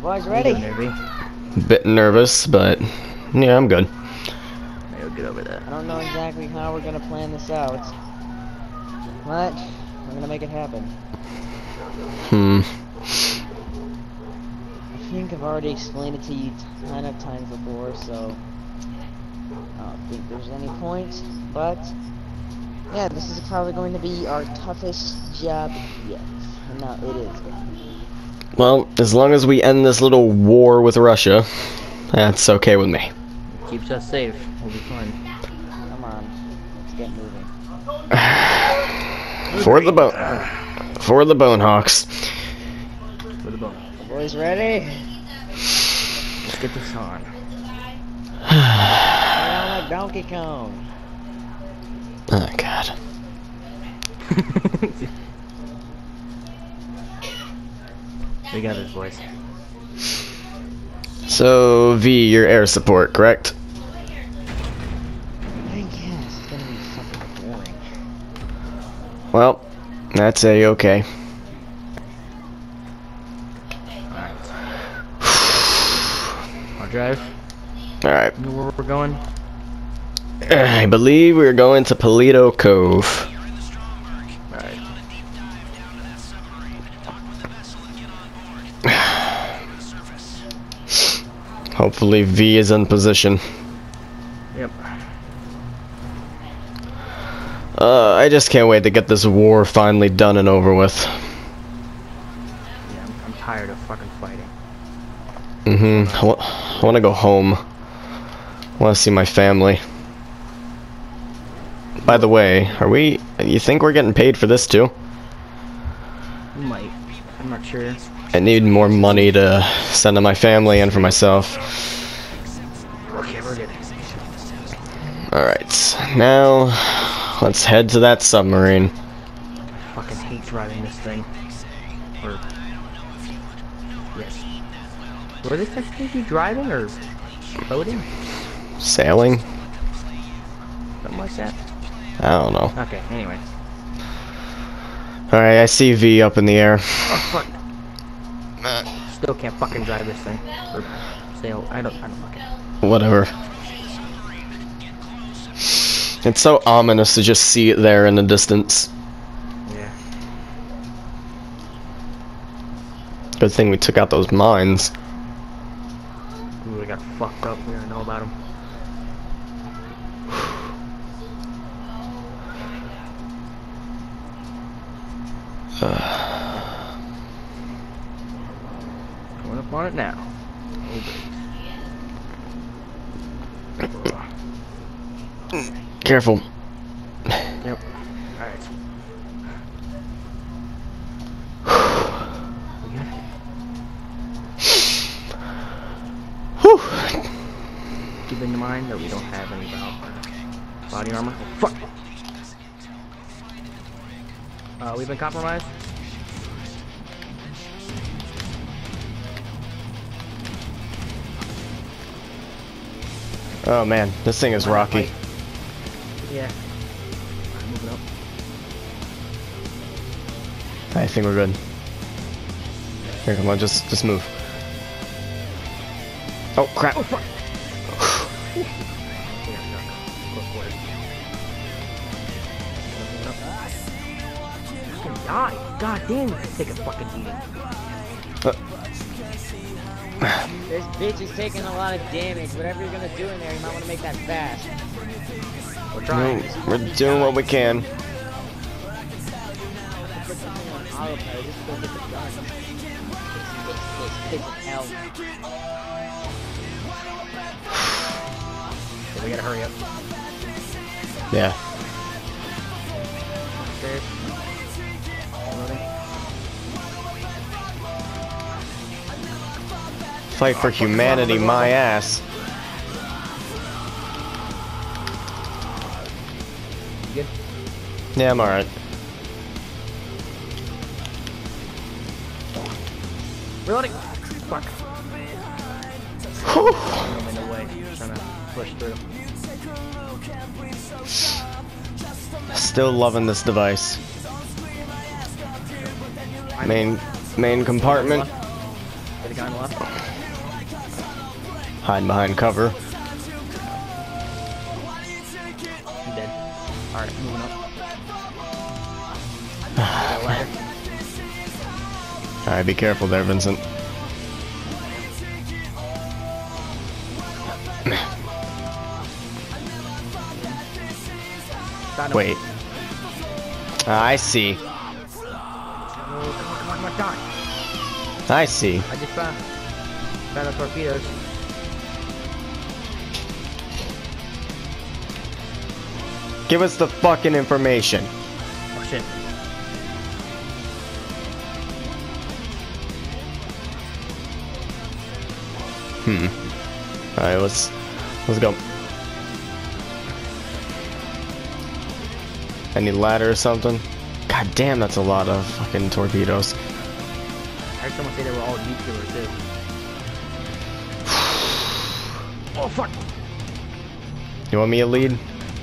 boys ready? Bit nervous, but yeah, I'm good. Maybe we'll get over that. I don't know exactly how we're gonna plan this out, but we're gonna make it happen. I think I've already explained it to you a ton of times before, so I don't think there's any point. But yeah, this is probably going to be our toughest job yet, and now it is. Well, as long as we end this little war with Russia, that's okay with me. Keeps us safe. We'll be fine. Come on, let's get moving. For the Bonehawks. For the bone. Boys ready? Let's get this on. Down like Donkey Kong. Oh God. We got this, boys. So, V, your air support, correct? I guess it's gonna be fucking boring. Well, that's A-okay. Alright. I'll drive. Alright. You know where we're going? I believe we're going to Polito Cove. Alright. Hopefully V is in position. Yep. I just can't wait to get this war finally done and over with. Yeah, I'm tired of fucking fighting. I want to go home. I want to see my family. By the way, you think we're getting paid for this too? We might. I'm not sure. I need more money to send to my family and for myself. Okay, we're good. Alright, now let's head to that submarine. I fucking hate driving this thing. Or... Yes. Were this technically be driving or boating? Sailing? Something like that? I don't know. Okay, anyway. Alright, I see V up in the air. Oh, fuck. Still can't fucking drive this thing. Or sail. I don't fucking... Whatever. It's so ominous to just see it there in the distance. Yeah. Good thing we took out those mines. Ooh, we got fucked up. We don't know about them. Going up on it now. Careful. Yep. Alright. Whew. Keep in mind that we don't have any body armor. Oh, fuck! We've been compromised. Oh man, this thing is rocky. Yeah. Alright, moving up. I think we're good. Here, come on, just move. Oh crap! Oh fuck! Fucking die! God damn, you take a fucking beating. This bitch is taking a lot of damage. Whatever you're gonna do in there, you might want to make that fast. We're trying. We're doing what we can. Put something on autopilot just to go get the gun. This hell. So we gotta hurry up. Yeah. Stairs. Loading. Fight for humanity, my ass. You good? Yeah, I'm alright. Reloading! Fuck. Whew. I'm in the way. Trying to push through. Still loving this device. Main compartment. Get a guy on the left. Hiding behind cover. I'm dead. Alright, moving up. Got a ladder. Alright, be careful there, Vincent. Got him. Wait. I see. Oh, come on, die. I see. I just found the torpedoes. Give us the fucking information. Oh shit. Alright, let's go. Any ladder or something? God damn, that's a lot of fucking torpedoes. I heard someone say they were all nuclear too. Oh fuck! You want me to lead?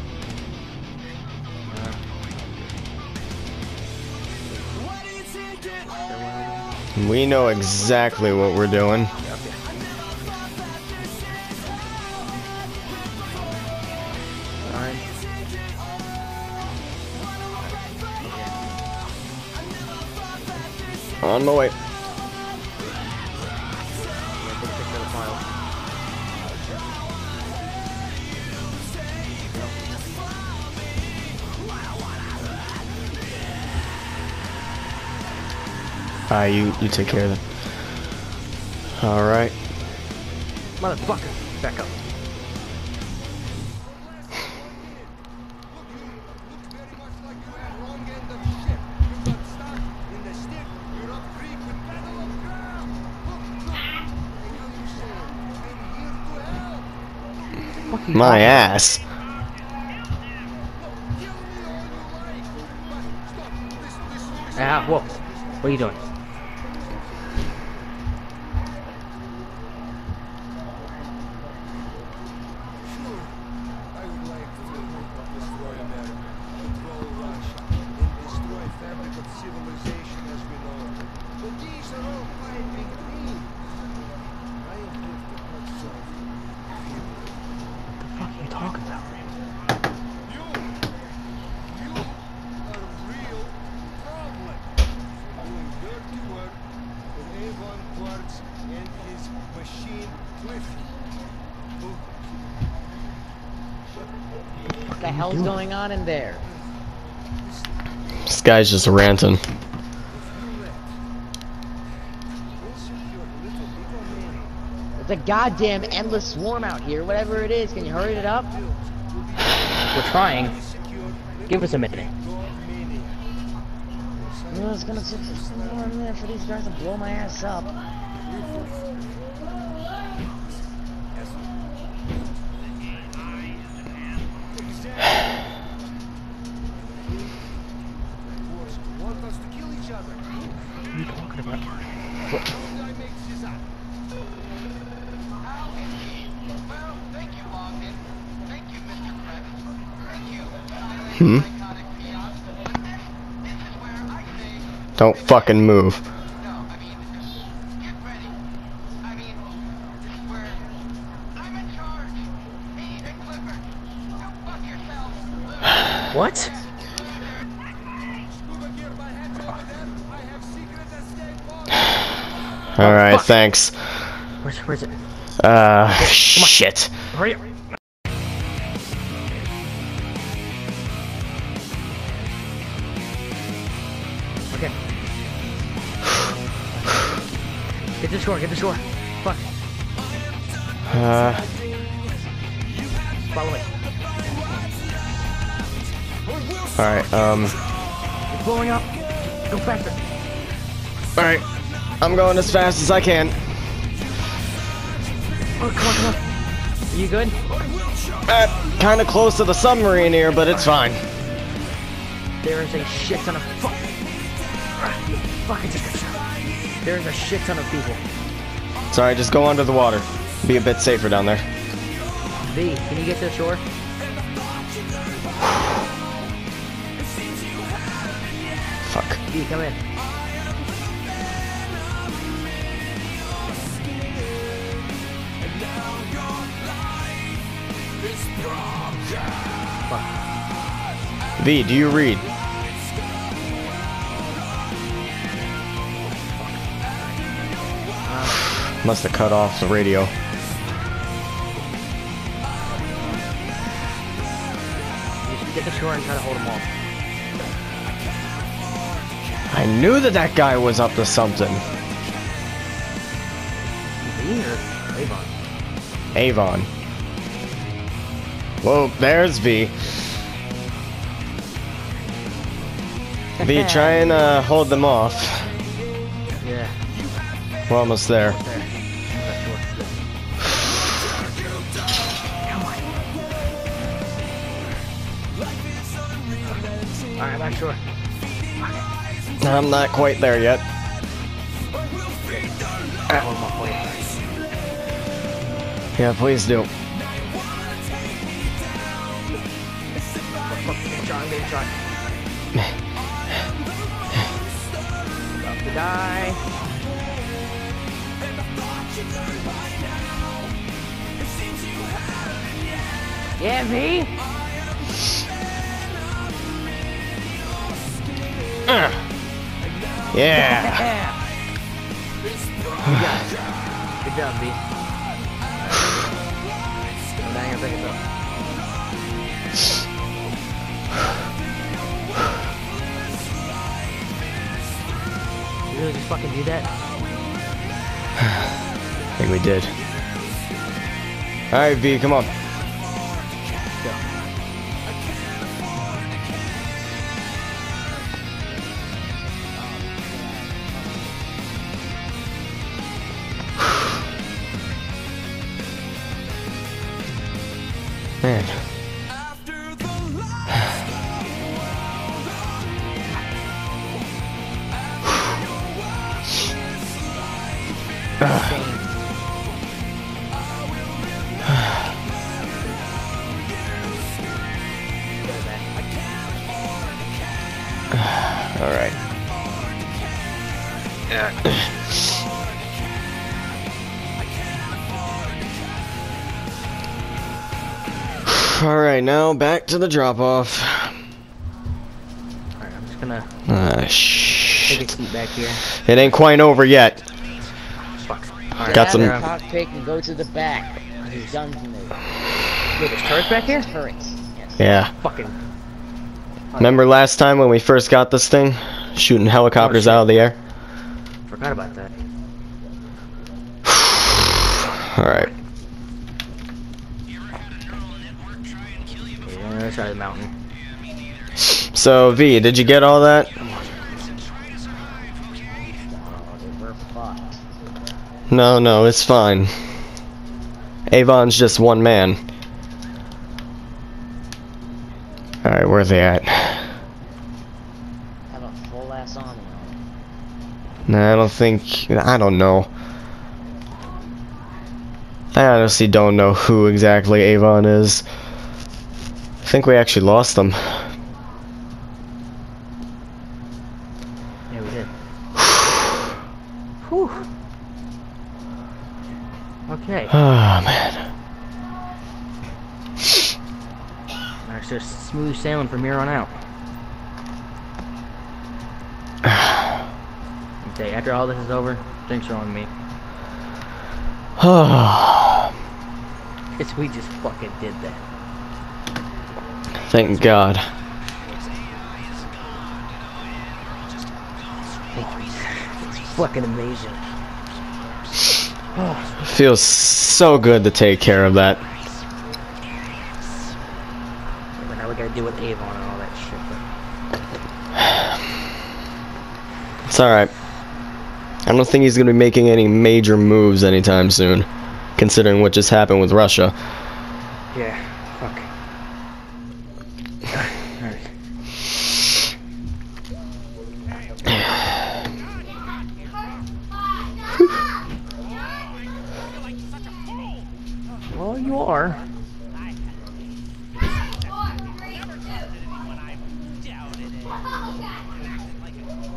We know exactly what we're doing. On my way. You take care of them. Alright. Motherfucker! Back up. My ass. Ah, whoa. What are you doing? What the hell's going on in there? This guy's just ranting. It's a goddamn endless swarm out here. Whatever it is, can you hurry it up? We're trying. Give us a minute. Well, it's gonna take some more minute for these guys to blow my ass up. What are you talking about? What? Don't fucking move. What? Alright, thanks. Where's it? Shit. Hurry up. Okay. Get to shore, Fuck. Follow me. Alright, It's blowing up. Go faster. Alright. I'm going as fast as I can. Oh, come on. Are you good? Kinda close to the submarine here, but it's fine. There is a shit ton of fuck. Fuck, I just got shot. There is a shit ton of people. Sorry, just go under the water. Be a bit safer down there. V, can you get to the shore? Fuck. V, come in. Fuck. V, do you read? Must have cut off the radio. Just get the shore and try to hold them off. I knew that that guy was up to something. V or Avon? Avon. Well, there's V. V, try and hold them off. Yeah. We're almost there. There. Come on. Alright, back shore. I'm not quite there yet. Hold them off for you. Yeah, please do. I'm getting shot. About to die. Yeah, V? Yeah. You got it. Good job, V. I'm dying to pick it up. You really just fucking do that? I think we did. Alright, V, come on. Go. Man. All right. All right, now back to the drop-off. Alright, I'm just gonna take a Shit. seat back here. It ain't quite over yet. Fuck. Get Alright, Got out some- of the cockpit and go to the back. There's guns in there. Wait, there's turrets back here? Turrets. Yes. Yeah. Fucking. Remember last time when we first got this thing? Shooting helicopters shit. out of the air? Forgot about that. Alright. Yeah, let's try the mountain. So, V, did you get all that? Oh, we're fucked. No, it's fine. Avon's just one man. Alright, where are they at? Have a full ass army on it. Nah, I don't know. I honestly don't know who exactly Avon is. I think we actually lost them. Yeah, we did. Whew. Okay. Oh, man. It's just smooth sailing from here on out. Okay, after all this is over, drinks are on me. Guess we just fucking did that. Thank God. It's fucking amazing. Feels so good to take care of that. But now we gotta deal with Avon and all that shit. It's alright. I don't think he's going to be making any major moves anytime soon, considering what just happened with Russia. Yeah, fuck. Alright. Well, you are.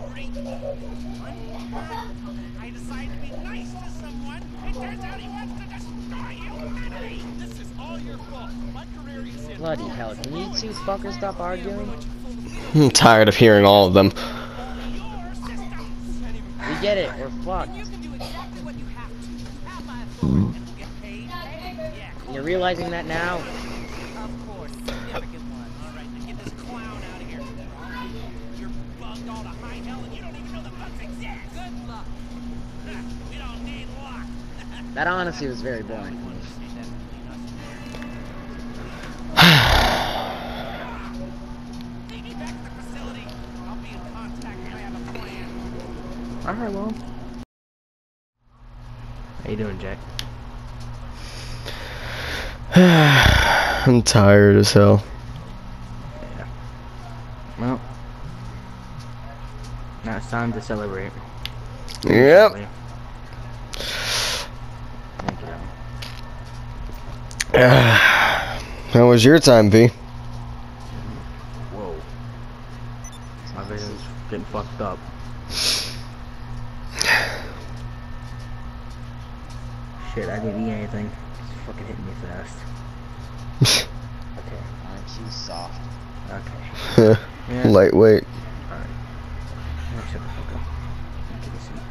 I decided to be nice to someone. It turns out he wants to destroy humanity. This is all your fault. My career is in Bloody hell, can you two fuckers stop arguing? I'm tired of hearing all of them. your systems. We get it, we're fucked. You can do exactly what you have to. You have my authority and get paid. Yeah, cool. You're realizing that now? Of course, significant one. All right, now get this clown out of here. You're bugged all to high hell and you don't even know the bugs exist. Good luck. We don't need luck. That honestly was very boring. Take me back to the facility. I'll be in contact when I have a plan. Alright, well. How you doing, Jack? I'm tired as hell. Yeah. Well. Now it's time to celebrate. Yep. Thank you. How was your time, P? Whoa. My vision's getting fucked up. Shit, I didn't eat anything. It's fucking hitting me fast. Okay. Aren't you soft? Okay. Yeah. Lightweight. Alright. Now shut the fuck up. Take a seat.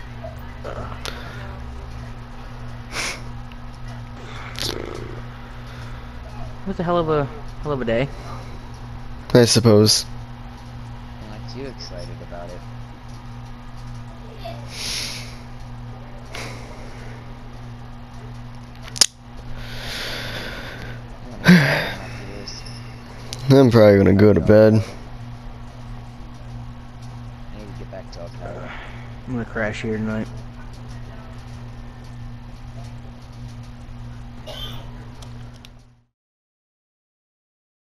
It was a hell of a day. I suppose. I'm not too excited about it. I'm probably gonna go to bed. I need to get back to Al-Qaeda. I'm gonna crash here tonight.